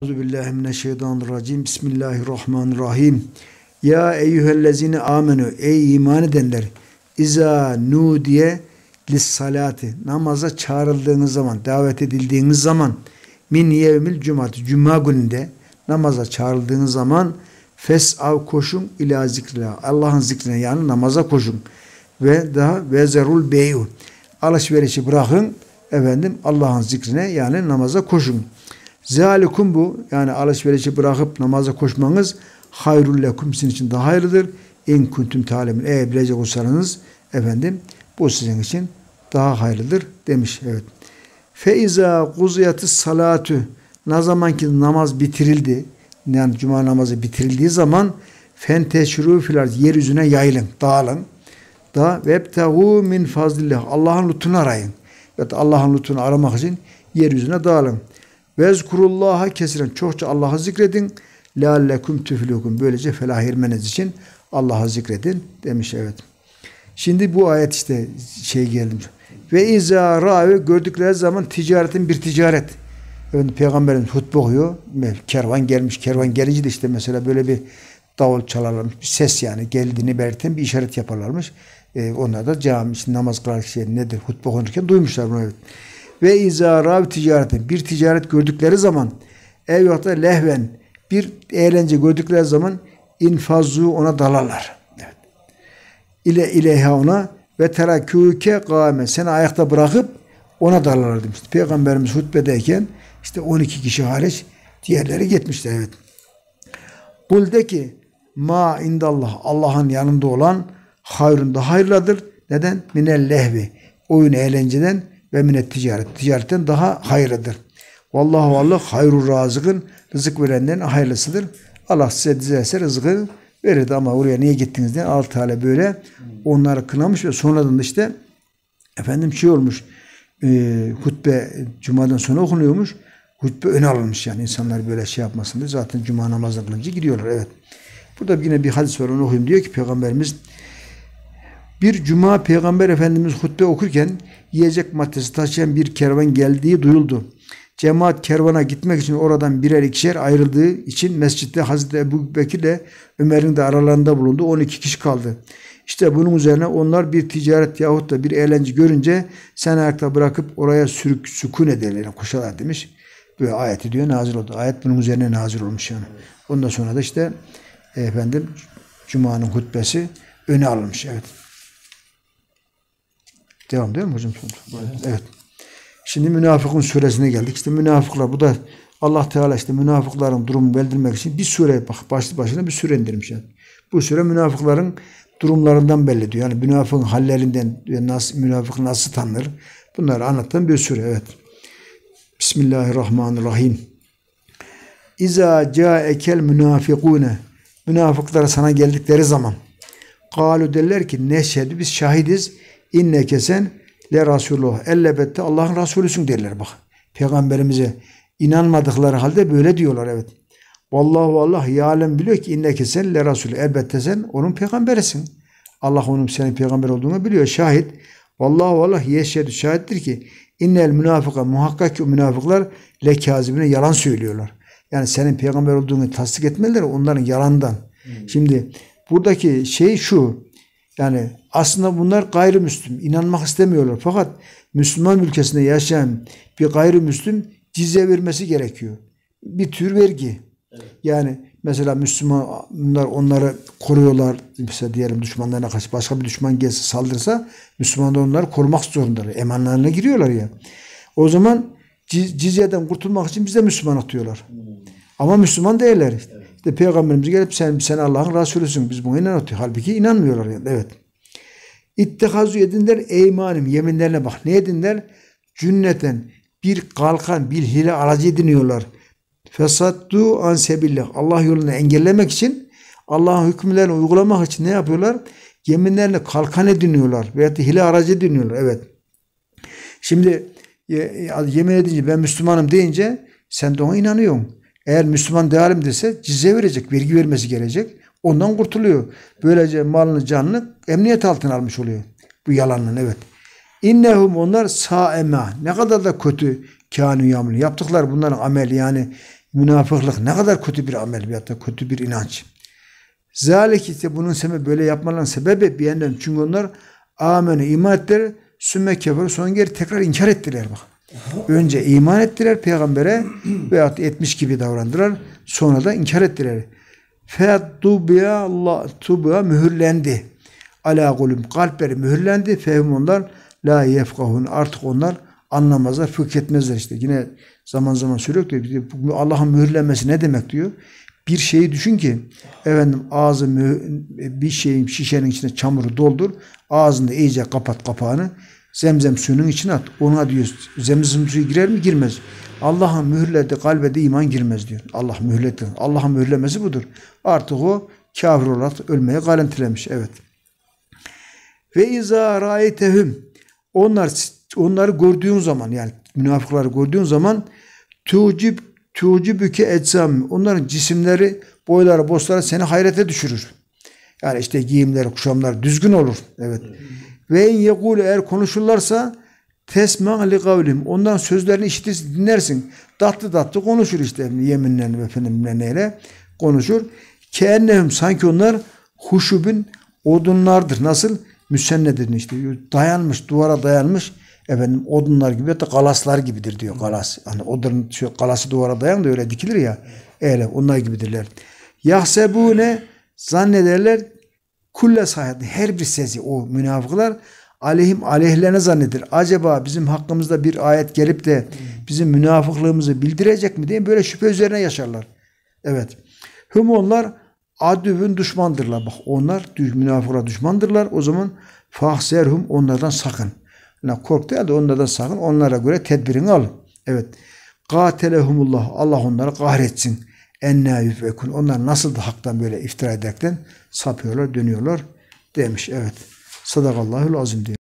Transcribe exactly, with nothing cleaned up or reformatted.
Euzubillahimineşşeytanirracim. Bismillahirrahmanirrahim. Ya eyyühellezine amenu, ey iman edenler, İza nudiye lissalati, namaza çağrıldığınız zaman, davet edildiğiniz zaman, min yevmil cumartesi, cuma gününde namaza çağrıldığınız zaman fes'av, koşun, ila zikrillah, Allah'ın zikrine, yani namaza koşun. Ve daha vezerul beyu, alışverişi bırakın, efendim Allah'ın zikrine, yani namaza koşun. Zalikum, bu yani alışverişi bırakıp namaza koşmanız hayrul lekum, sizin için daha hayırlıdır. İn kuntum ta'lemun, eğer bilecek olsanız efendim bu sizin için daha hayırlıdır demiş. Evet. Fe iza kuziyatis salatu, ne zaman ki namaz bitirildi, yani cuma namazı bitirildiği zaman fenteşru fil arz, yeryüzüne yayılın, dağılın. Da vebtehu min fazlillah, Allah'ın lütfunu arayın. Ya da Allah'ın lütfunu aramak için yeryüzüne dağılın. Vezkurullaha kesiren, çokça Allah'ı zikredin. Leallekum tüflükum, böylece felah ermeniz için Allah'ı zikredin demiş. Evet. Şimdi bu ayet işte şey geldim. Ve izâ râve, gördükleri zaman ticaretin bir ticaret. Yani Peygamberimiz hutbe okuyor. Kervan gelmiş. Kervan gelince de işte mesela böyle bir davul çalarlarmış. Bir ses, yani geldiğini belirten bir işaret yaparlarmış. Ee, onlar da cami için namaz kılarken şey nedir, hutbe okunurken duymuşlar bunu. Evet. Ve izâ râve ticaretin, bir ticaret gördükleri zaman, ev yokta lehven, bir eğlence gördükleri zaman infazzu, ona dalarlar. Evet. İle ileyha, ona ve terakûke gâme, seni ayakta bırakıp ona dalarlar demişti. Peygamberimiz hutbedeyken işte on iki kişi hariç diğerleri gitmişler. Evet. Kul de ki ma indallah, Allah'ın yanında olan hayrun, daha hayırlıdır. Neden? Minel lehvi, oyun eğlenceden, ve minet ticaret, ticaretten daha hayırlıdır. Vallahu Allah hayrur razıkın, rızık verenlerin hayırlısıdır. Allah size dilerse rızkı verirdi, ama oraya niye gittiniz diye Allah Teala böyle onları kınamış ve sonradan da işte efendim şey olmuş, e, hutbe cumadan sonra okunuyormuş, hutbe öne alınmış, yani insanlar böyle şey yapmasın diye. Zaten cuma namazına kılınca gidiyorlar. Evet. Burada yine bir hadis var, onu okuyayım. Diyor ki Peygamberimiz, bir cuma Peygamber Efendimiz hutbe okurken yiyecek maddesi taşıyan bir kervan geldiği duyuldu. Cemaat kervana gitmek için oradan birer ikişer ayrıldığı için mescitte Hazreti Ebu Bekir ile Ömer'in de aralarında bulundu. on iki kişi kaldı. İşte bunun üzerine onlar bir ticaret yahut da bir eğlence görünce sen ayakta bırakıp oraya sürük, sükun ederler, yani koşarlar demiş. Böyle ayeti diyor nazil oldu. Ayet bunun üzerine nazil olmuş yani. Ondan sonra da işte efendim Cuma'nın hutbesi öne alınmış. Evet. Devam değil mi hocam? Evet. Evet. Şimdi Münafıkun suresine geldik. İşte münafıklar, bu da Allah Teala işte münafıkların durumunu bildirmek için bir sure, bak başlı başına bir sure indirmiş yani. Bu sure münafıkların durumlarından belli ediyor. Yani münafıkın hallerinden, nasıl münafık nasıl tanınır, bunları anlatan bir sure. Evet. Bismillahirrahmanirrahim. İza ca'ekel münafikune, münafıklar sana geldikleri zaman kalu, derler ki neşhedü, biz şahidiz, inneke sen le Resulullah, elbette Allah'ın Resulüsün derler. Bak, Peygamberimize inanmadıkları halde böyle diyorlar. Evet. Vallahu Allah yâlem, biliyor ki inneke sen le Resulü, elbette sen onun peygamberisin. Allah onun senin peygamber olduğunu biliyor, şahit. Vallahu Allah yeşhedü, şahittir ki innel münafıka, muhakkak ki o münafıklar le kâzibine, yalan söylüyorlar. Yani senin peygamber olduğunu tasdik etmeliler, onların yalandan. Hmm. Şimdi buradaki şey şu, yani aslında bunlar gayrimüslim, inanmak istemiyorlar. Fakat Müslüman ülkesinde yaşayan bir gayrimüslim cizye vermesi gerekiyor. Bir tür vergi. Evet. Yani mesela Müslümanlar onları koruyorlar. Mesela diyelim düşmanlarına karşı başka bir düşman gelse, saldırsa Müslümanlar onları korumak zorundalar. Emanlarına giriyorlar ya. O zaman cizyeden kurtulmak için bize Müslüman atıyorlar. Hmm. Ama Müslüman değiller. Evet. İşte Peygamberimiz gelip sen, sen Allah'ın Resulüsün, biz buna inanıyoruz. Halbuki inanmıyorlar yani. Evet. İttihazu edinler eymanim, yeminlerine bak. Ne edinler? Cünneten, bir kalkan, bir hile aracı ediniyorlar. Fesaddu an sebillah, Allah yolunu engellemek için, Allah'ın hükümlerini uygulamak için ne yapıyorlar? Yeminlerine kalkan ediniyorlar veyahut da hile aracı ediniyorlar. Evet. Şimdi yemin edince ben Müslümanım deyince sen de ona inanıyorsun. Eğer Müslüman değilim dese cizye verecek, vergi vermesi gelecek. Ondan kurtuluyor. Böylece malını, canını emniyet altına almış oluyor. Bu yalanın, evet. İnnehum, onlar saema, ne kadar da kötü kânû yâmilûn, yaptıklar bunların ameli, yani Münafıklık ne kadar kötü bir amel veyahut da kötü bir inanç. Zalik ise bunun sebebi böyle yapmalarının sebebi bir yandan çünkü onlar amenü iman ettiler sümme kefer sonra geri tekrar inkar ettiler bak. Önce iman ettiler peygambere veyahut etmiş gibi davrandılar sonra da inkar ettiler. Fettubiya Allah tubiya mühürlendi. Ala kulüm kalpleri mühürlendi. Fehim onlar la yefkahun artık onlar anlamazlar, fıkh etmezler işte. Yine zaman zaman söylüyor ki Allah'ın mühürlenmesi ne demek diyor. Bir şeyi düşün ki efendim ağzı bir şeyin şişenin içine çamuru doldur. Ağzında iyice kapat kapağını. Zemzem suyunun içine at. Ona diyor zemzem suyu girer mi? Girmez. Allah'ın mühürledi kalbe de iman girmez diyor. Allah mühürledi. Allah'ın mühürlemesi budur. Artık o kafir olarak ölmeye garantilemiş. Evet. Ve izâ râitehum onlar onları gördüğün zaman yani münafıkları gördüğün zaman tucib tucibüke eczam onların cisimleri boyları bosları seni hayrete düşürür. Yani işte giyimleri kuşamları düzgün olur. Evet. Ve in yekûle eğer konuşurlarsa tesma li kavlim ondan sözlerini işitirsin dinlersin. Tatlı tatlı konuşur işte yeminle efendim neyle konuşur. Keennehum sanki onlar huşubun odunlardır. Nasıl? Müsennedin işte dayanmış duvara dayanmış efendim odunlar gibi hatta galaslar gibidir diyor galas. Hani odun şu galası duvara dayan da öyle dikilir ya. Öyle onlar gibidirler. Yahsebune zannederler kulle sahati her bir sesi o münafıklar aleyhim aleyhlerine zanneder. Acaba bizim hakkımızda bir ayet gelip de bizim münafıklığımızı bildirecek mi diye böyle şüphe üzerine yaşarlar. Evet. Hüm onlar adüvün düşmandırlar. Bak onlar münafıklar düşmandırlar. O zaman fahserhum onlardan sakın. Yani kork değil de onlardan sakın. Onlara göre tedbirini al. Evet. Katelehumullah. Allah onları kahretsin. Ennâ yüfekun. Onlar nasıl da haktan böyle iftira ederekten sapıyorlar, dönüyorlar demiş. Evet. Sadakallahul azim diyor.